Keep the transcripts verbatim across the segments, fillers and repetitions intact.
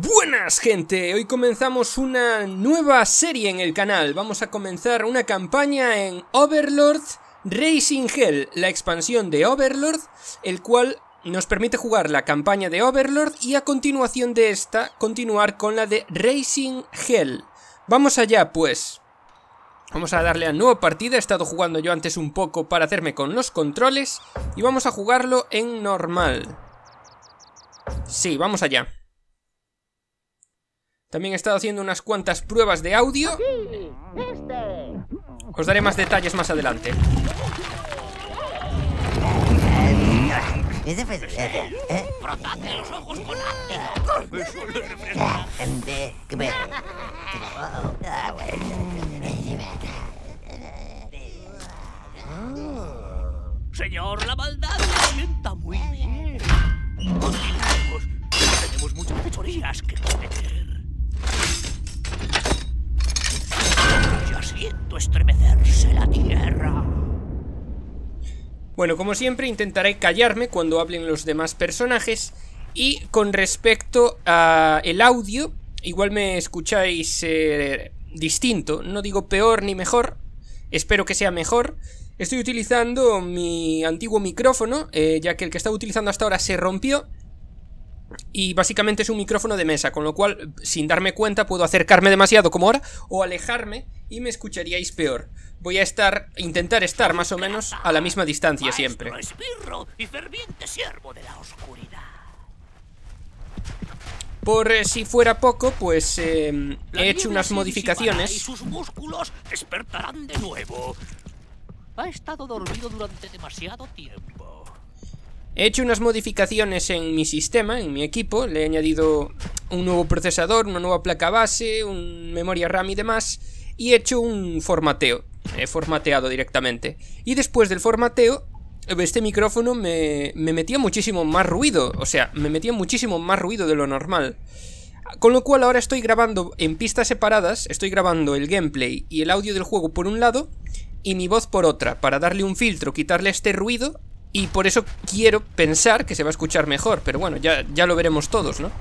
Buenas gente, hoy comenzamos una nueva serie en el canal. Vamos a comenzar una campaña en Overlord Racing Hell, la expansión de Overlord, el cual nos permite jugar la campaña de Overlord y a continuación de esta continuar con la de Racing Hell. Vamos allá pues. Vamos a darle a nueva partida, he estado jugando yo antes un poco para hacerme con los controles y vamos a jugarlo en normal. Sí, vamos allá. También he estado haciendo unas cuantas pruebas de audio. Os daré más detalles más adelante. ¡Frotate los ojos con ácido! ¡Eso le refresca! Señor, la maldad le sienta muy bien. Continuemos. Tenemos muchas fechorías que cometer. Ya siento estremecerse la tierra. Bueno, como siempre intentaré callarme cuando hablen los demás personajes. Y con respecto a el audio, igual me escucháis eh, distinto. No digo peor ni mejor, espero que sea mejor. Estoy utilizando mi antiguo micrófono, eh, ya que el que estaba utilizando hasta ahora se rompió. Y básicamente es un micrófono de mesa, con lo cual, sin darme cuenta, puedo acercarme demasiado como ahora o alejarme y me escucharíais peor. Voy a estar, intentar estar más o menos a la misma distancia siempre. Esbirro y ferviente siervo de la oscuridad. Por eh, si fuera poco, pues eh, he hecho unas modificaciones. Y sus músculos despertarán de nuevo. Ha estado dormido durante demasiado tiempo. He hecho unas modificaciones en mi sistema, en mi equipo. Le he añadido un nuevo procesador, una nueva placa base, un memoria RAM y demás. Y he hecho un formateo. He formateado directamente. Y después del formateo, este micrófono me, me metía muchísimo más ruido. O sea, me metía muchísimo más ruido de lo normal. Con lo cual ahora estoy grabando en pistas separadas. Estoy grabando el gameplay y el audio del juego por un lado y mi voz por otra, para darle un filtro, quitarle este ruido. Y por eso quiero pensar que se va a escuchar mejor. Pero bueno, ya, ya lo veremos todos, ¿no?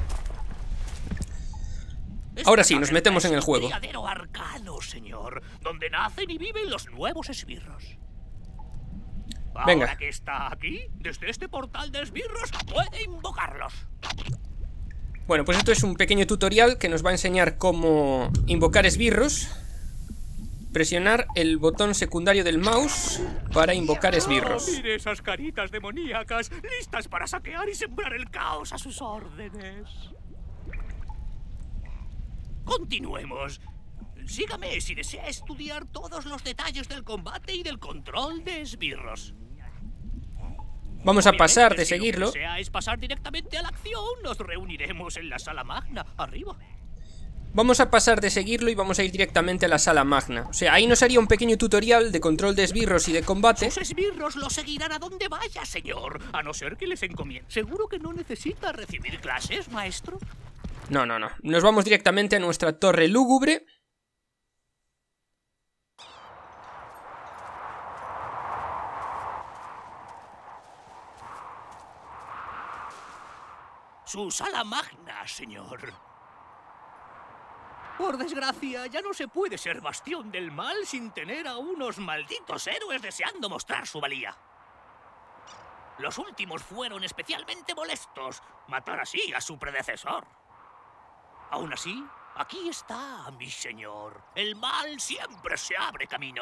Ahora sí, nos metemos en el juego. Criadero arcano, señor, donde nacen y viven los nuevos esbirros. Venga. Ahora que está aquí, desde este portal de esbirros, puede invocarlos. Bueno, pues esto es un pequeño tutorial que nos va a enseñar cómo invocar esbirros. Presionar el botón secundario del mouse para invocar esbirros. Oh, mire esas caritas demoníacas, listas para saquear y sembrar el caos a sus órdenes. Continuemos. Sígame si desea estudiar todos los detalles del combate y del control de esbirros. Vamos a pasar de Obviamente, si seguirlo. Lo que desea es pasar directamente a la acción. Nos reuniremos en la sala magna, arriba. Vamos a pasar de seguirlo y vamos a ir directamente a la sala magna. O sea, ahí nos haría un pequeño tutorial de control de esbirros y de combate. Sus esbirros lo seguirán a donde vaya, señor. A no ser que les encomiende. ¿Seguro que no necesita recibir clases, maestro? No, no, no. Nos vamos directamente a nuestra torre lúgubre. Su sala magna, señor. Por desgracia, ya no se puede ser bastión del mal sin tener a unos malditos héroes deseando mostrar su valía. Los últimos fueron especialmente molestos, matar así a su predecesor. Aún así, aquí está, mi señor. El mal siempre se abre camino.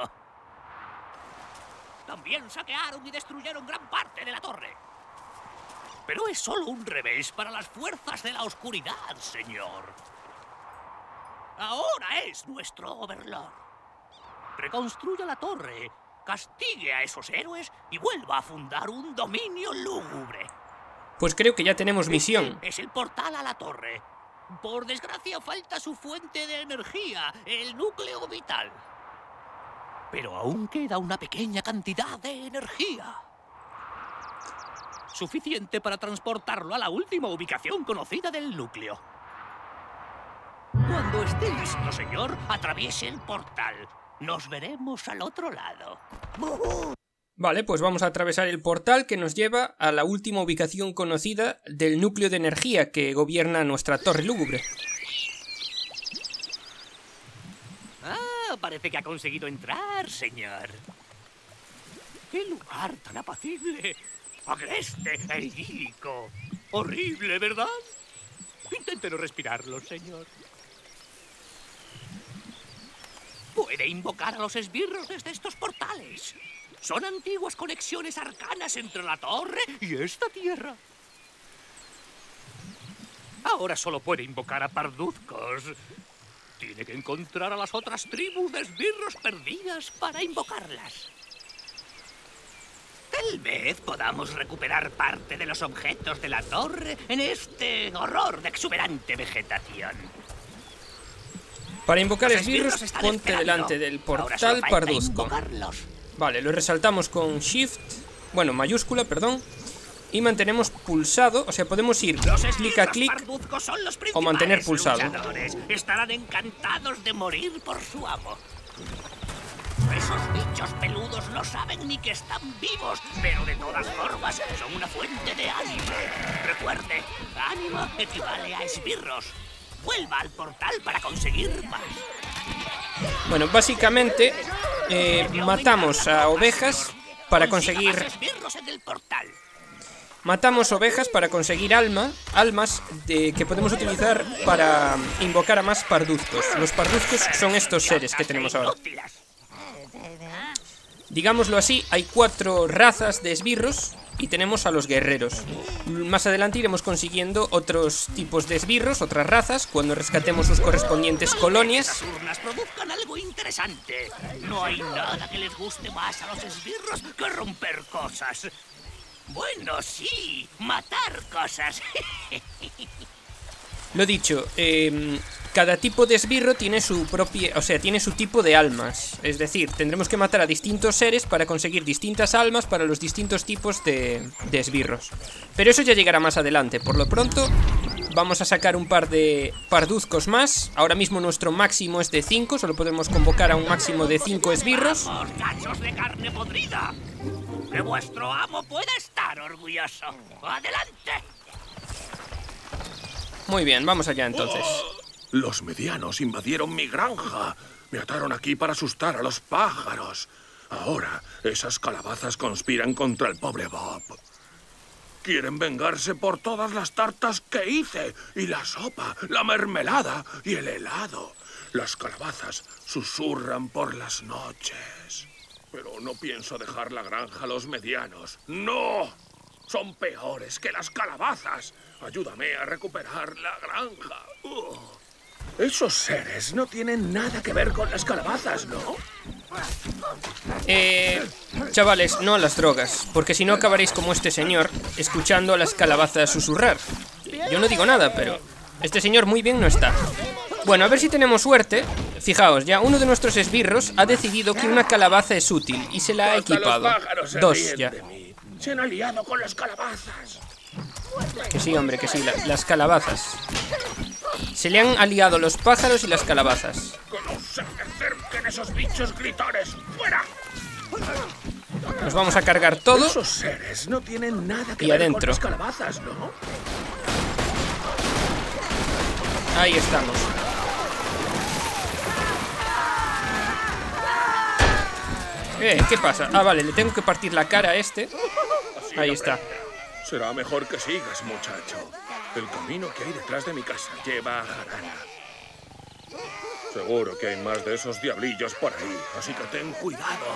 También saquearon y destruyeron gran parte de la torre. Pero es solo un revés para las fuerzas de la oscuridad, señor. Ahora es nuestro Overlord. Reconstruya la torre, castigue a esos héroes y vuelva a fundar un dominio lúgubre. Pues creo que ya tenemos misión. Es el portal a la torre. Por desgracia falta su fuente de energía, el núcleo vital. Pero aún queda una pequeña cantidad de energía. Suficiente para transportarlo a la última ubicación conocida del núcleo. Cuando esté listo, señor, atraviese el portal. Nos veremos al otro lado. Vale, pues vamos a atravesar el portal que nos lleva a la última ubicación conocida del núcleo de energía que gobierna nuestra torre lúgubre. Ah, parece que ha conseguido entrar, señor. ¡Qué lugar tan apacible! Agreste e idílico. Horrible, ¿verdad? Intente no respirarlo, señor. Puede invocar a los esbirros desde estos portales. Son antiguas conexiones arcanas entre la torre y esta tierra. Ahora solo puede invocar a parduzcos. Tiene que encontrar a las otras tribus de esbirros perdidas para invocarlas. Tal vez podamos recuperar parte de los objetos de la torre en este horror de exuberante vegetación. Para invocar esbirros, ponte delante del portal parduzco. Vale, lo resaltamos con Shift, bueno, mayúscula, perdón, y mantenemos pulsado, o sea, podemos ir clic a clic o mantener pulsado. Estarán encantados de morir por su amo. Esos bichos peludos no saben ni que están vivos, pero de todas formas son una fuente de ánimo. Recuerde, ánimo equivale a esbirros. Vuelva al portal para conseguir más. Bueno, básicamente eh, matamos a ovejas para conseguir... Matamos ovejas para conseguir alma, almas de, que podemos utilizar para invocar a más parduzcos. Los parduzcos son estos seres que tenemos ahora. Digámoslo así, hay cuatro razas de esbirros y tenemos a los guerreros. Más adelante iremos consiguiendo otros tipos de esbirros, otras razas, cuando rescatemos sus correspondientes colonias. Urnas produzcan algo interesante. No hay nada que les guste más a los esbirros que romper cosas. Bueno, sí, matar cosas. Lo dicho, eh, cada tipo de esbirro tiene su propia, o sea, tiene su tipo de almas. Es decir, tendremos que matar a distintos seres para conseguir distintas almas para los distintos tipos de, de esbirros. Pero eso ya llegará más adelante. Por lo pronto, vamos a sacar un par de parduzcos más. Ahora mismo nuestro máximo es de cinco, solo podemos convocar a un máximo de cinco esbirros. ¡Cachos de carne podrida! ¡Que vuestro amo pueda estar orgulloso! ¡Adelante! Muy bien, vamos allá entonces. Oh, los medianos invadieron mi granja. Me ataron aquí para asustar a los pájaros. Ahora, esas calabazas conspiran contra el pobre Bob. Quieren vengarse por todas las tartas que hice, y la sopa, la mermelada y el helado. Las calabazas susurran por las noches. Pero no pienso dejar la granja a los medianos. ¡No! Son peores que las calabazas. Ayúdame a recuperar la granja. Uh. Esos seres no tienen nada que ver con las calabazas, ¿no? Eh... Chavales, no a las drogas, porque si no acabaréis como este señor, escuchando a las calabazas susurrar. Yo no digo nada, pero este señor muy bien no está. Bueno, a ver si tenemos suerte. Fijaos, ya uno de nuestros esbirros ha decidido que una calabaza es útil y se la ha equipado. Dos ya. Se han aliado con las calabazas. Que sí, hombre, que sí, la, las calabazas. Se le han aliado los pájaros y las calabazas. Que no se acerquen esos bichos gritones. ¡Fuera! Nos vamos a cargar todo. Esos seres no tienen nada que y ver adentro. con las calabazas, ¿no? Ahí estamos. Eh, ¿qué pasa? Ah, vale, le tengo que partir la cara a este. Ahí está. Será mejor que sigas, muchacho. El camino que hay detrás de mi casa lleva a Jarana. Seguro que hay más de esos diablillos por ahí, así que ten cuidado.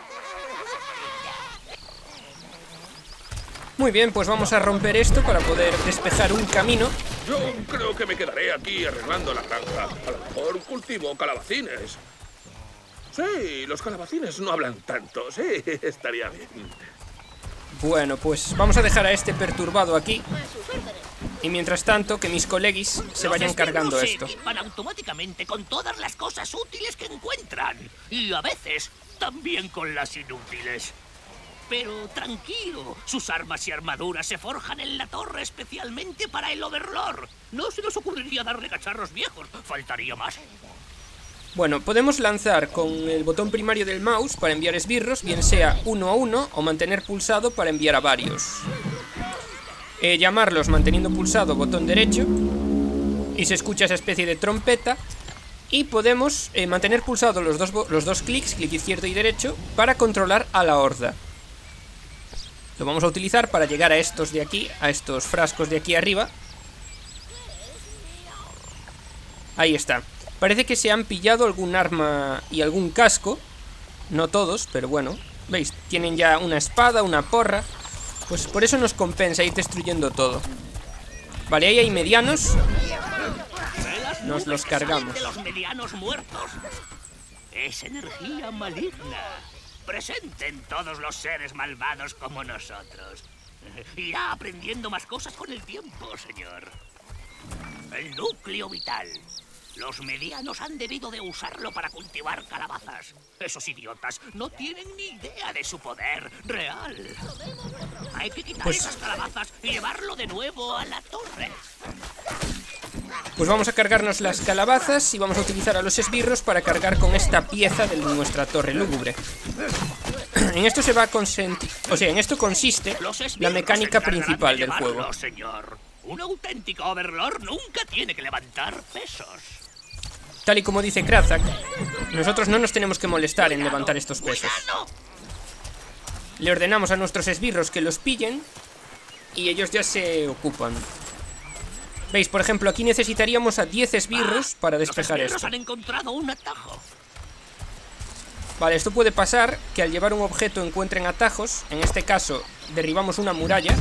Muy bien, pues vamos a romper esto para poder despejar un camino. Yo creo que me quedaré aquí arreglando la granja. A lo mejor cultivo calabacines. Sí, los calabacines no hablan tanto. Sí, estaría bien. Bueno, pues vamos a dejar a este perturbado aquí. Y mientras tanto, que mis colegis se vayan cargando esto. Se equipan automáticamente con todas las cosas útiles que encuentran. Y a veces, también con las inútiles. Pero tranquilo, sus armas y armaduras se forjan en la torre especialmente para el Overlord. No se nos ocurriría darle cacharros viejos, faltaría más. Bueno, podemos lanzar con el botón primario del mouse para enviar esbirros, bien sea uno a uno, o mantener pulsado para enviar a varios. Eh, llamarlos manteniendo pulsado botón derecho, y se escucha esa especie de trompeta. Y podemos eh, mantener pulsado los dos, los dos clics, clic izquierdo y derecho, para controlar a la horda. Lo vamos a utilizar para llegar a estos de aquí, a estos frascos de aquí arriba. Ahí está. Parece que se han pillado algún arma y algún casco. No todos, pero bueno. ¿Veis? Tienen ya una espada, una porra. Pues por eso nos compensa ir destruyendo todo. Vale, ahí hay medianos. Nos los cargamos. De los medianos muertos. Es energía maligna. Presente en todos los seres malvados como nosotros. Irá aprendiendo más cosas con el tiempo, señor. El núcleo vital. Los medianos han debido de usarlo para cultivar calabazas. Esos idiotas no tienen ni idea de su poder real. Hay que quitar pues... esas calabazas y llevarlo de nuevo a la torre. Pues vamos a cargarnos las calabazas y vamos a utilizar a los esbirros para cargar con esta pieza de nuestra torre lúgubre. En esto se va a consentir... O sea, en esto consiste la mecánica principal del juego. Señor. Un auténtico overlord nunca tiene que levantar pesos. Tal y como dice Krazak, nosotros no nos tenemos que molestar en levantar estos pesos. Le ordenamos a nuestros esbirros que los pillen y ellos ya se ocupan. ¿Veis? Por ejemplo, aquí necesitaríamos a diez esbirros para despejar esto. Los han encontrado un atajo. Vale, esto puede pasar que al llevar un objeto encuentren atajos. En este caso, derribamos una muralla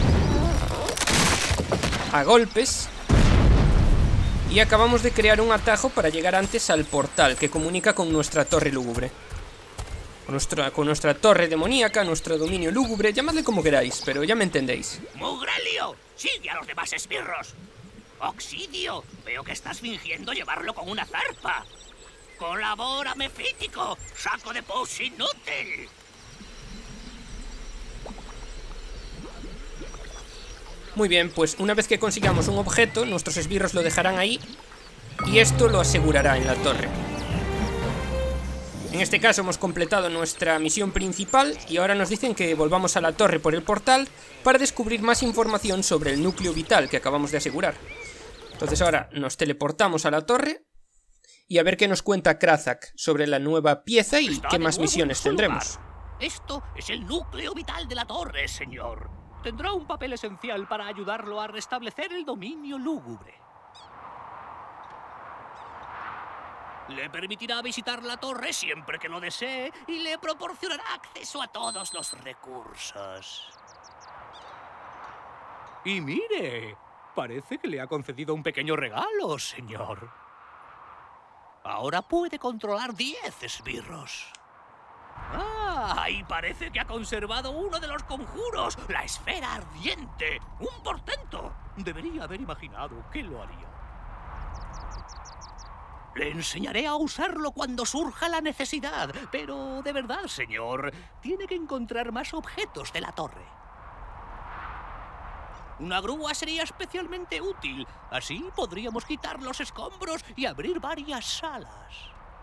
a golpes y acabamos de crear un atajo para llegar antes al portal que comunica con nuestra torre lúgubre. Con nuestra, con nuestra torre demoníaca, nuestro dominio lúgubre, llamadle como queráis, pero ya me entendéis. ¡Mugrelio! ¡Sigue a los demás esbirros! ¡Oxidio! Veo que estás fingiendo llevarlo con una zarpa. ¡Colabora, Mefítico! ¡Saco de pos inútil! Muy bien, pues una vez que consigamos un objeto, nuestros esbirros lo dejarán ahí y esto lo asegurará en la torre. En este caso hemos completado nuestra misión principal y ahora nos dicen que volvamos a la torre por el portal para descubrir más información sobre el núcleo vital que acabamos de asegurar. Entonces ahora nos teleportamos a la torre y a ver qué nos cuenta Krazak sobre la nueva pieza y qué más misiones tendremos. Esto es el núcleo vital de la torre, señor. Tendrá un papel esencial para ayudarlo a restablecer el dominio lúgubre. Le permitirá visitar la torre siempre que lo desee y le proporcionará acceso a todos los recursos. Y mire, parece que le ha concedido un pequeño regalo, señor. Ahora puede controlar diez esbirros. Ah, y parece que ha conservado uno de los conjuros, la esfera ardiente. ¡Un portento! Debería haber imaginado que lo haría. Le enseñaré a usarlo cuando surja la necesidad, pero de verdad, señor, tiene que encontrar más objetos de la torre. Una grúa sería especialmente útil. Así podríamos quitar los escombros y abrir varias salas.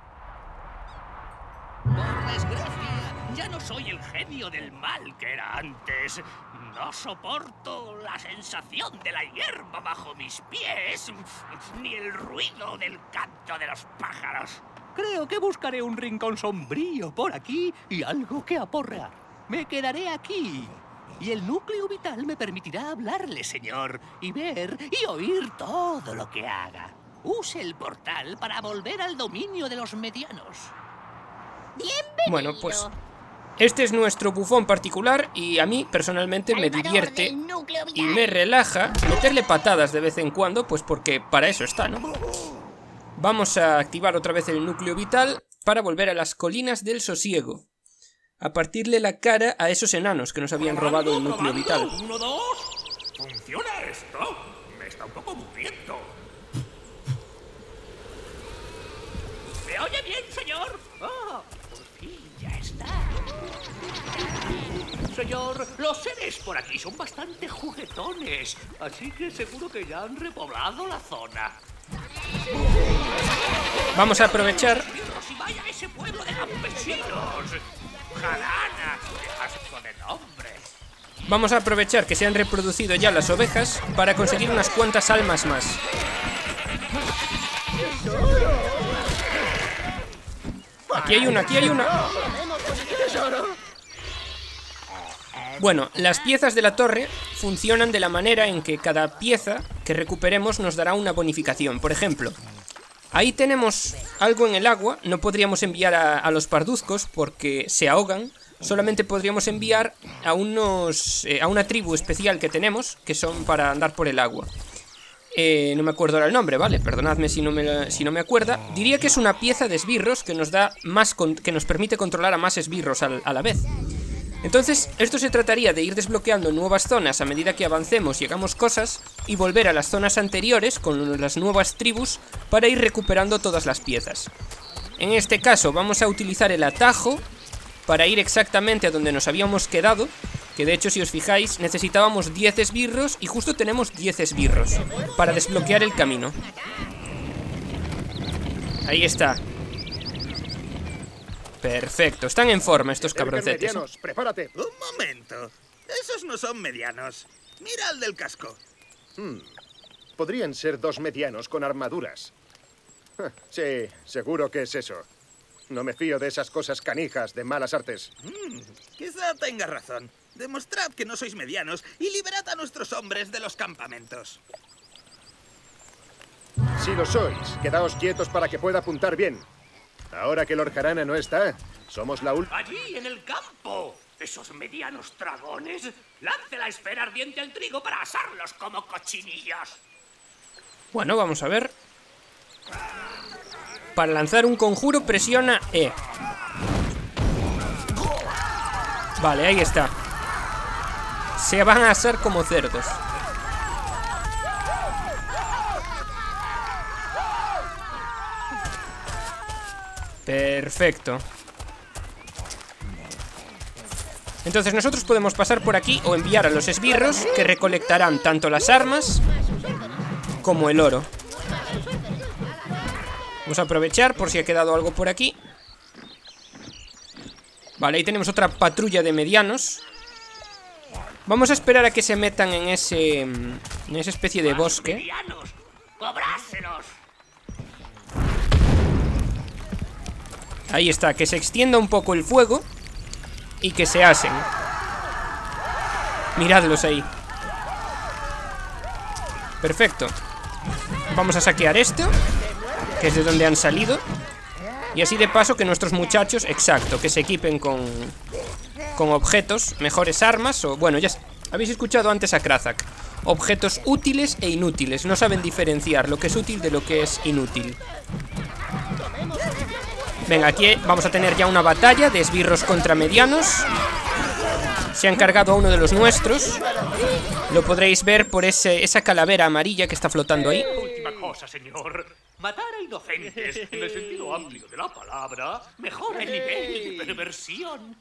Por desgracia, ya no soy el genio del mal que era antes. No soporto la sensación de la hierba bajo mis pies, ni el ruido del canto de los pájaros. Creo que buscaré un rincón sombrío por aquí y algo que aporrear. Me quedaré aquí. Y el núcleo vital me permitirá hablarle, señor, y ver y oír todo lo que haga. Use el portal para volver al dominio de los medianos. Bienvenido. Bueno, pues este es nuestro bufón particular y a mí personalmente me divierte y me relaja meterle patadas de vez en cuando, pues porque para eso está, ¿no? Vamos a activar otra vez el núcleo vital para volver a las colinas del sosiego, a partirle la cara a esos enanos que nos habían robado el núcleo vital. Uno, dos. ¿Funciona esto? Me está un poco muriendo. ¿Me oye bien, señor? Oh, por fin ya está. Señor, los seres por aquí son bastante juguetones, así que seguro que ya han repoblado la zona. Vamos a aprovechar campesinos. Jarana, qué asco de nombre. Vamos a aprovechar que se han reproducido ya las ovejas para conseguir unas cuantas almas más. Aquí hay una, aquí hay una. Bueno, las piezas de la torre funcionan de la manera en que cada pieza que recuperemos nos dará una bonificación. Por ejemplo, ahí tenemos algo en el agua. No podríamos enviar a, a los parduzcos porque se ahogan. Solamente podríamos enviar a unos eh, a una tribu especial que tenemos, que son para andar por el agua. Eh, no me acuerdo ahora el nombre, ¿vale? Perdonadme si no me, si no me acuerda. Diría que es una pieza de esbirros que nos da más con, que nos permite controlar a más esbirros a, a la vez. Entonces, esto se trataría de ir desbloqueando nuevas zonas a medida que avancemos y hagamos cosas, y volver a las zonas anteriores con las nuevas tribus para ir recuperando todas las piezas. En este caso vamos a utilizar el atajo para ir exactamente a donde nos habíamos quedado, que de hecho, si os fijáis, necesitábamos diez esbirros y justo tenemos diez esbirros para desbloquear el camino. Ahí está. Perfecto, están en forma estos cabroncetes. Medianos, prepárate. Un momento. Esos no son medianos. Mira el del casco. Hmm. Podrían ser dos medianos con armaduras. Sí, seguro que es eso. No me fío de esas cosas canijas de malas artes. Hmm. Quizá tenga razón. Demostrad que no sois medianos y liberad a nuestros hombres de los campamentos. Si lo sois, quedaos quietos para que pueda apuntar bien. Ahora que Lord Jarana no está, somos la última. Allí, en el campo. Esos medianos dragones. Lance la esfera ardiente al trigo para asarlos como cochinillos. Bueno, vamos a ver. Para lanzar un conjuro presiona E. Vale, ahí está. Se van a asar como cerdos. Perfecto. Entonces nosotros podemos pasar por aquí o enviar a los esbirros, que recolectarán tanto las armas como el oro. Vamos a aprovechar por si ha quedado algo por aquí. Vale, ahí tenemos otra patrulla de medianos. Vamos a esperar a que se metan en ese en esa especie de bosque. Medianos, cobráselos. Ahí está, que se extienda un poco el fuego y que se asen. Miradlos ahí. Perfecto. Vamos a saquear esto, que es de donde han salido. Y así de paso que nuestros muchachos, exacto, que se equipen con Con objetos, mejores armas o... Bueno, ya habéis escuchado antes a Krazak. Objetos útiles e inútiles. No saben diferenciar lo que es útil de lo que es inútil. Venga, aquí vamos a tener ya una batalla de esbirros contra medianos. Se han cargado a uno de los nuestros. Lo podréis ver por ese, esa calavera amarilla que está flotando ahí. Última cosa, señor. Matar a inocentes, en el sentido amplio de la palabra, mejora el nivel de perversión.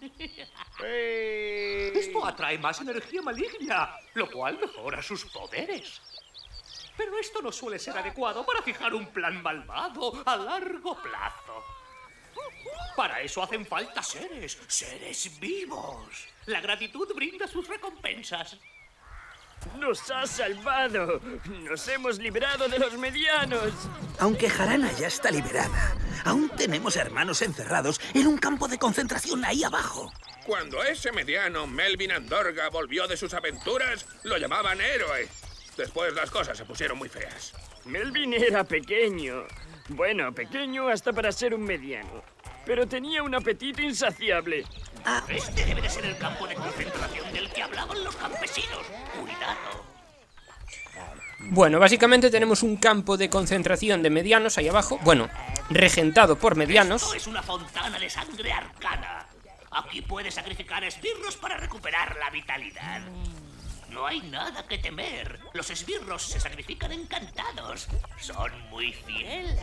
Esto atrae más energía maligna, lo cual mejora sus poderes. Pero esto no suele ser adecuado para fijar un plan malvado a largo plazo. Para eso hacen falta seres, seres vivos. La gratitud brinda sus recompensas. ¡Nos ha salvado! ¡Nos hemos librado de los medianos! Aunque Jarana ya está liberada, aún tenemos hermanos encerrados en un campo de concentración ahí abajo. Cuando ese mediano Melvin Andorga volvió de sus aventuras, lo llamaban héroe. Después las cosas se pusieron muy feas. Melvin era pequeño. Bueno, pequeño hasta para ser un mediano. Pero tenía un apetito insaciable. Ah, Este debe de ser el campo de concentración del que hablaban los campesinos. Cuidado. Bueno, básicamente tenemos un campo de concentración de medianos ahí abajo. Bueno, regentado por medianos. Esto es una fontana de sangre arcana. Aquí puedes sacrificar esbirros para recuperar la vitalidad. No hay nada que temer. Los esbirros se sacrifican encantados. Son muy fieles.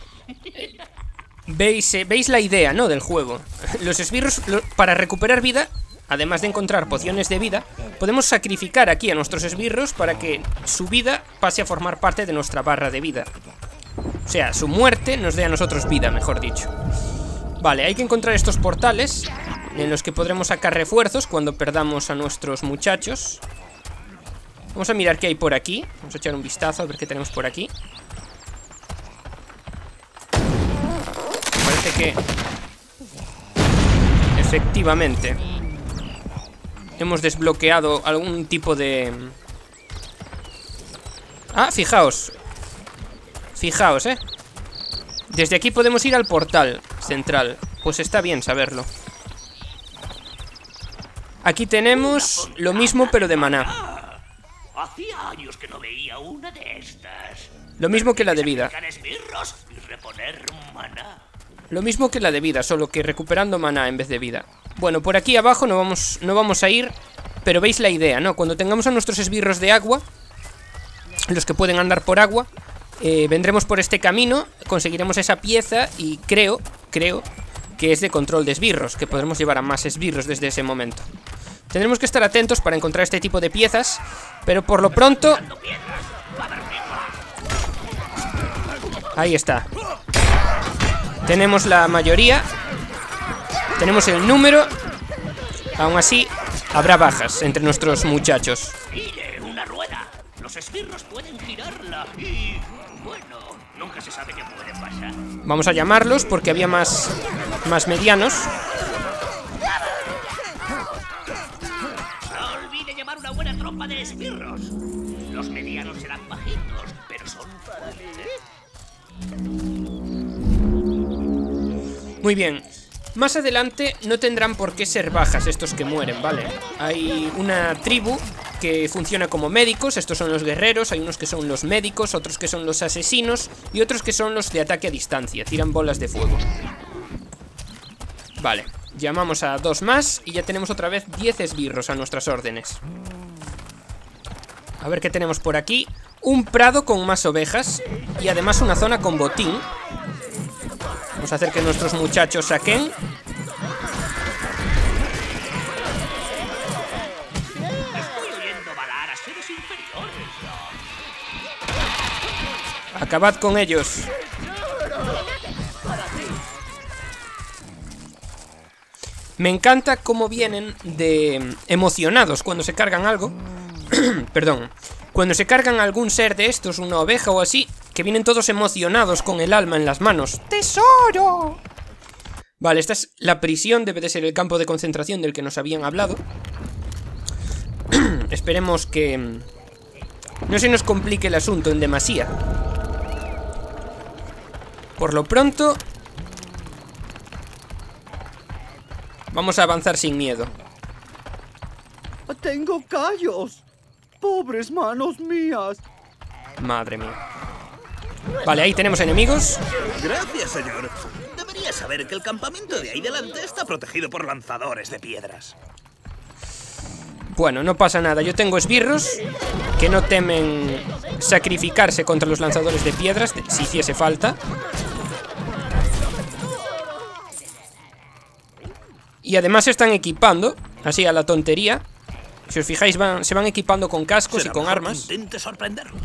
¿Veis, eh, ¿Veis la idea, no, del juego? Los esbirros, lo, para recuperar vida, además de encontrar pociones de vida, podemos sacrificar aquí a nuestros esbirros para que su vida pase a formar parte de nuestra barra de vida. O sea, su muerte nos dé a nosotros vida, mejor dicho. Vale, hay que encontrar estos portales en los que podremos sacar refuerzos cuando perdamos a nuestros muchachos. Vamos a mirar qué hay por aquí. Vamos a echar un vistazo a ver qué tenemos por aquí. Parece que... efectivamente hemos desbloqueado algún tipo de... Ah, fijaos. Fijaos, eh desde aquí podemos ir al portal central. Pues está bien saberlo. Aquí tenemos lo mismo pero de maná. Hacía años que no veía una de estas. Lo mismo que la de vida. Sacar esbirros y reponer maná. Lo mismo que la de vida, solo que recuperando maná en vez de vida. Bueno, por aquí abajo no vamos, no vamos a ir, pero veis la idea, ¿no? Cuando tengamos a nuestros esbirros de agua, los que pueden andar por agua, eh, vendremos por este camino, conseguiremos esa pieza y creo, creo que es de control de esbirros, que podremos llevar a más esbirros desde ese momento. Tendremos que estar atentos para encontrar este tipo de piezas, pero por lo pronto... Ahí está. Tenemos la mayoría. Tenemos el número. Aún así, habrá bajas entre nuestros muchachos. Mire, una rueda. Los esbirros pueden girarla y... bueno, nunca se sabe qué puede pasar. Vamos a llamarlos porque había más, más medianos. No olvide llevar una buena tropa de esbirros. Los medianos serán bajitos, pero son fuertes. Muy bien. Más adelante no tendrán por qué ser bajas estos que mueren, ¿vale? Hay una tribu que funciona como médicos. Estos son los guerreros. Hay unos que son los médicos, otros que son los asesinos y otros que son los de ataque a distancia. Tiran bolas de fuego. Vale, llamamos a dos más y ya tenemos otra vez diez esbirros a nuestras órdenes. A ver qué tenemos por aquí. Un prado con más ovejas y además una zona con botín. Vamos a hacer que nuestros muchachos saquen. Estoy oyendo balar a seres inferiores. Acabad con ellos. Me encanta cómo vienen de emocionados cuando se cargan algo. Perdón. Cuando se cargan algún ser de estos, una oveja o así, que vienen todos emocionados con el alma en las manos. ¡Tesoro! Vale, esta es la prisión, debe de ser el campo de concentración del que nos habían hablado. Esperemos que no se nos complique el asunto en demasía. Por lo pronto, vamos a avanzar sin miedo. Tengo callos. ¡Pobres manos mías! Madre mía. Vale, ahí tenemos enemigos. Gracias, señor. Debería saber que el campamento de ahí delante está protegido por lanzadores de piedras. Bueno, no pasa nada. Yo tengo esbirros que no temen sacrificarse contra los lanzadores de piedras si hiciese falta. Y además se están equipando, así a la tontería. Si os fijáis, van, se van equipando con cascos y con armas. Intente sorprenderlos.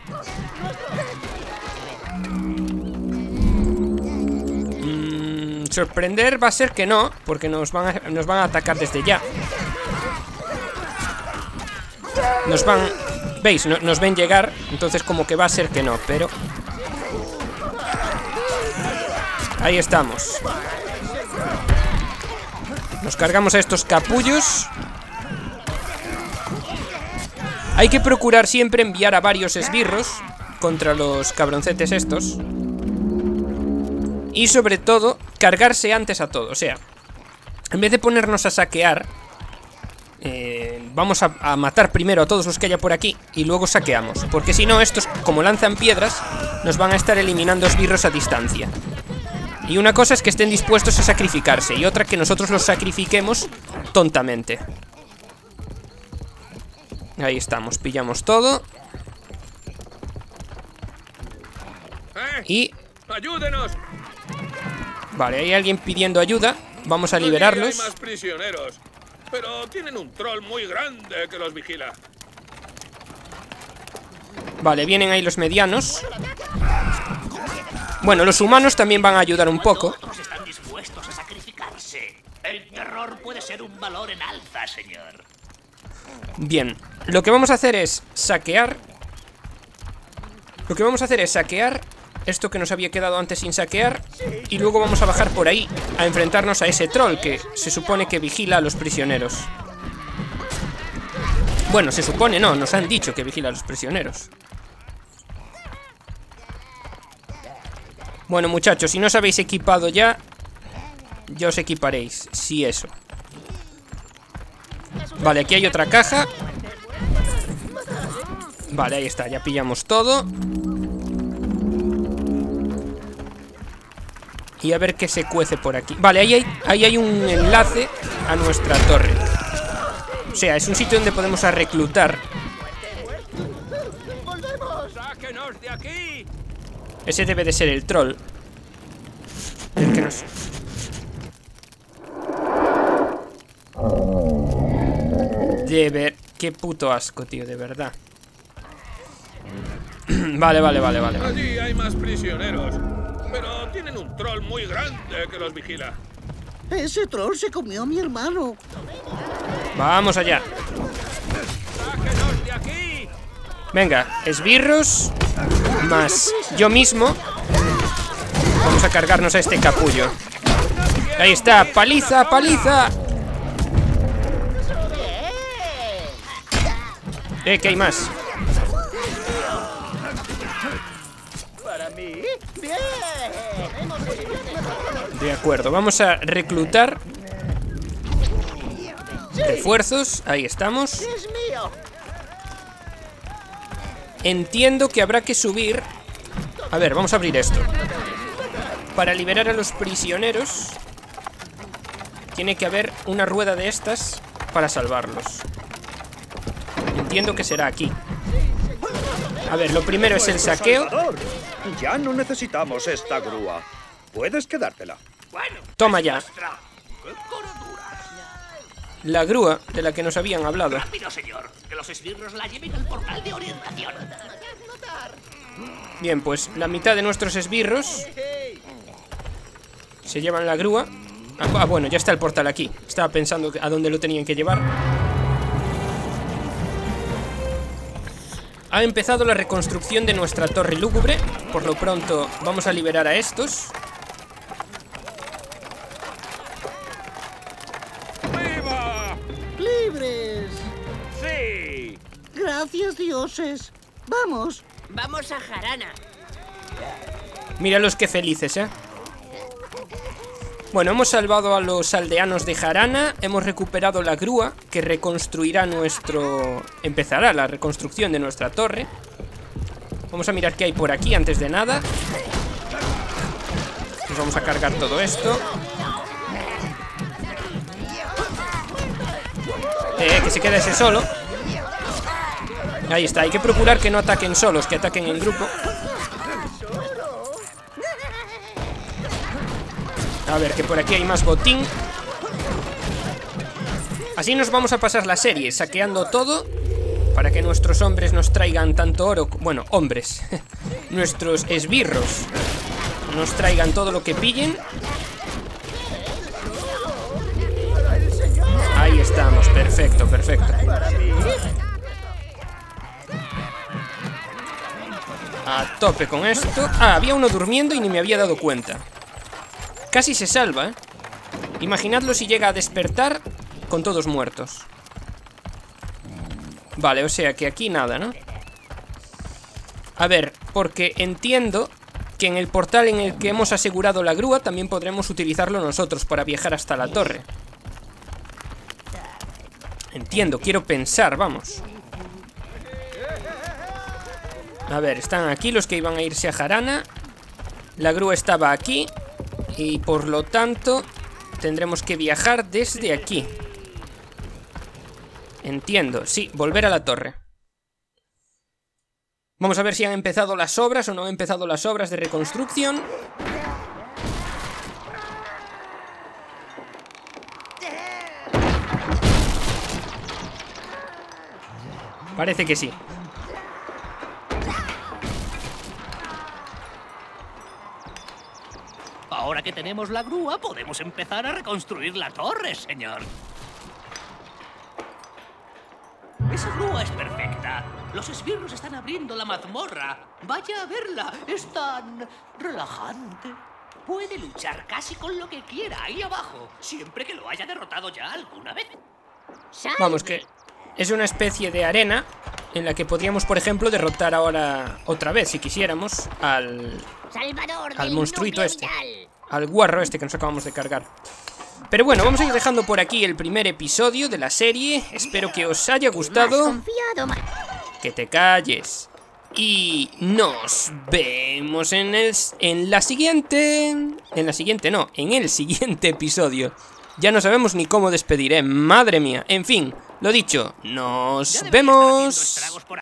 Mm, sorprender va a ser que no, porque nos van a, nos van a atacar desde ya. Nos van... ¿Veis? No, nos ven llegar, entonces como que va a ser que no, pero... Ahí estamos. Nos cargamos a estos capullos. Hay que procurar siempre enviar a varios esbirros contra los cabroncetes estos. Y sobre todo, cargarse antes a todo. O sea, en vez de ponernos a saquear, eh, vamos a, a matar primero a todos los que haya por aquí y luego saqueamos. Porque si no, estos, como lanzan piedras, nos van a estar eliminando esbirros a distancia. Y una cosa es que estén dispuestos a sacrificarse y otra que nosotros los sacrifiquemos tontamente. Ahí estamos, pillamos todo. Y... ¡ayúdenos! Vale, hay alguien pidiendo ayuda. Vamos a liberarlos. Hay más prisioneros, pero tienen un troll muy grande que los vigila. Vale, vienen ahí los medianos. Bueno, los humanos también van a ayudar un poco. Otros están dispuestos a un valor en alza, señor. Bien, lo que vamos a hacer es saquear. Lo que vamos a hacer es saquear esto que nos había quedado antes sin saquear. Y luego vamos a bajar por ahí a enfrentarnos a ese troll que se supone que vigila a los prisioneros. Bueno, se supone no, nos han dicho que vigila a los prisioneros. Bueno, muchachos, si no os habéis equipado ya, ya os equiparéis, si eso. Vale, aquí hay otra caja. Vale, ahí está, ya pillamos todo. Y a ver qué se cuece por aquí. Vale, ahí hay, ahí hay un enlace a nuestra torre. O sea, es un sitio donde podemos a reclutar. ¡Sáquenos de aquí! Ese debe de ser el troll. El que nos... De ver... Qué puto asco, tío, de verdad. Vale, vale, vale, vale. Allí hay más prisioneros, pero tienen un troll muy grande que los vigila. Ese troll se comió a mi hermano. Vamos allá. ¡Sáquenos de aquí! Venga, esbirros más yo mismo. Vamos a cargarnos a este capullo. Ahí está, paliza, paliza. Eh, que hay más. Para mí, bien. De acuerdo, vamos a reclutar refuerzos. Ahí estamos. Es mío. Entiendo que habrá que subir. A ver, vamos a abrir esto. Para liberar a los prisioneros tiene que haber una rueda de estas para salvarlos. Entiendo que será aquí. A ver, lo primero es el saqueo. Ya no necesitamos esta grúa. Puedes quedártela. Bueno, Toma ya. nuestra. ¡Qué cordura! La grúa de la que nos habían hablado. Rápido, señor, que los esbirros la lleven al portal de orientación. Bien, pues la mitad de nuestros esbirros se llevan la grúa. Ah, bueno, ya está el portal aquí. Estaba pensando a dónde lo tenían que llevar. Ha empezado la reconstrucción de nuestra torre lúgubre. Por lo pronto vamos a liberar a estos. ¡Viva! ¡Libres! ¡Sí! Gracias, dioses. Vamos. Vamos a Jarana. Míralos qué felices, ¿eh? Bueno, hemos salvado a los aldeanos de Jarana. Hemos recuperado la grúa que reconstruirá nuestro... Empezará la reconstrucción de nuestra torre. Vamos a mirar qué hay por aquí antes de nada. Nos vamos a cargar todo esto. Eh, que se quede ese solo. Ahí está, hay que procurar que no ataquen solos, que ataquen en grupo. A ver, que por aquí hay más botín. Así nos vamos a pasar la serie, saqueando todo, para que nuestros hombres nos traigan tanto oro. Bueno, hombres. Nuestros esbirros nos traigan todo lo que pillen. Ahí estamos, perfecto, perfecto. A tope con esto. Ah, había uno durmiendo y ni me había dado cuenta. Casi se salva, ¿eh? Imaginadlo si llega a despertar con todos muertos. Vale, o sea que aquí nada, ¿no? A ver, porque entiendo que en el portal en el que hemos asegurado la grúa también podremos utilizarlo nosotros para viajar hasta la torre. Entiendo, quiero pensar, vamos. A ver, están aquí los que iban a irse a Jarana. La grúa estaba aquí. Y por lo tanto tendremos que viajar desde aquí. Entiendo, sí, volver a la torre. Vamos a ver si han empezado las obras o no han empezado las obras de reconstrucción. Parece que sí. Ahora que tenemos la grúa, podemos empezar a reconstruir la torre, señor. grúa es perfecta. Los esbirros están abriendo la mazmorra. Vaya a verla. Es tan relajante. Puede luchar casi con lo que quiera ahí abajo, siempre que lo haya derrotado ya alguna vez. Vamos, que es una especie de arena en la que podríamos, por ejemplo, derrotar ahora otra vez, si quisiéramos, al, al monstruito este, al guarro este que nos acabamos de cargar. Pero bueno, vamos a ir dejando por aquí el primer episodio de la serie. Espero que os haya gustado. Que te calles. Y nos vemos en, el, en la siguiente... En la siguiente, no, en el siguiente episodio. Ya no sabemos ni cómo despedir, ¿eh? Madre mía. En fin, lo dicho, nos vemos.